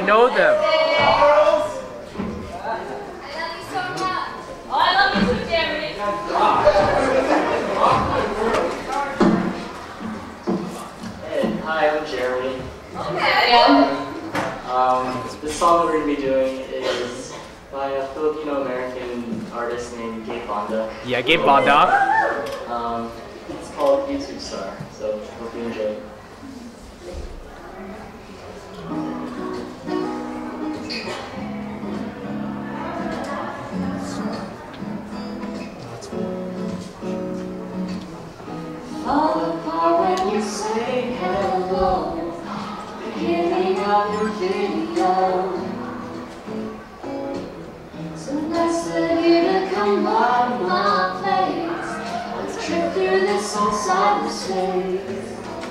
know them. I love you, Sonia. Oh, I love you too, Jeremy. Hey, hi, I'm Jeremy. Okay. This song we're going to be doing is by a Filipino-American artist named Gabe Bonda. Yeah, Gabe Bonda. It's called YouTube Star, so hope you enjoy it. Fall apart when you say hello, beginning of your video. So nice of you to come by my place. Let's trip through this on cyberspace.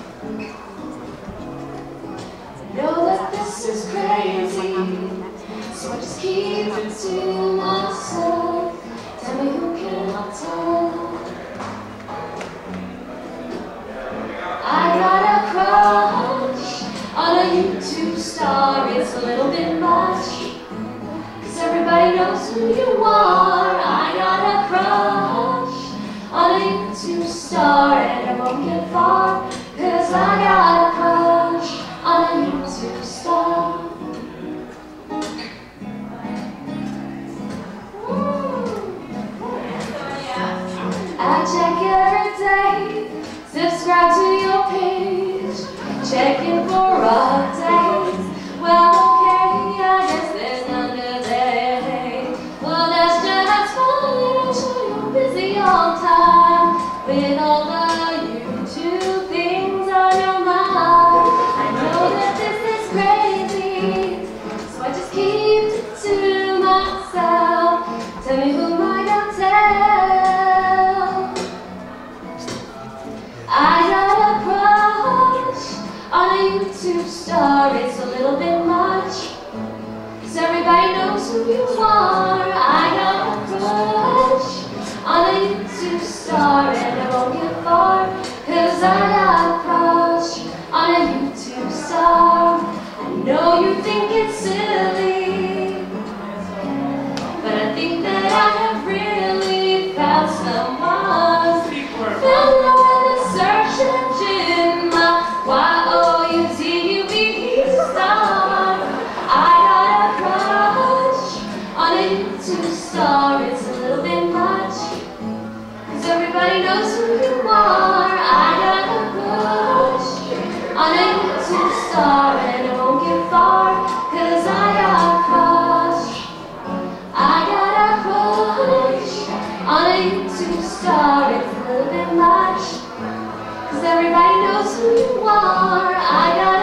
I know that this is crazy, so I just keep it to myself. Tell me, who can I tell? I got a crush on a YouTube star. It's a little bit much, 'cause everybody knows who you are. I got a crush on a YouTube star, and I won't get far, 'cause I got a crush on a YouTube star. I check every day, subscribe to your page, checking for updates. Well, okay, I guess there's none today. Well, that's just fine, I'm sure you're busy all the time with all the YouTube things on your mind. I know that this is crazy, so I just keep it to myself. Tell me, who am I gonna tell? I got a crush on a YouTube star. It's a little bit much, 'cause everybody knows who you are. I got a crush on a YouTube star, and I won't get far, 'cause I got a crush on a YouTube star. I know you think it's silly, but I think that I have really found someone. Found love in the search engine, my Y-O-U-T-U-B star. I got a crush on a YouTube star. It's a little bit much, 'cause everybody knows who you are. I got a crush on a YouTube star, and I won't get far, 'cause I got a crush. I got a crush on a YouTube star. It's a little bit much, 'cause everybody knows who you are. I got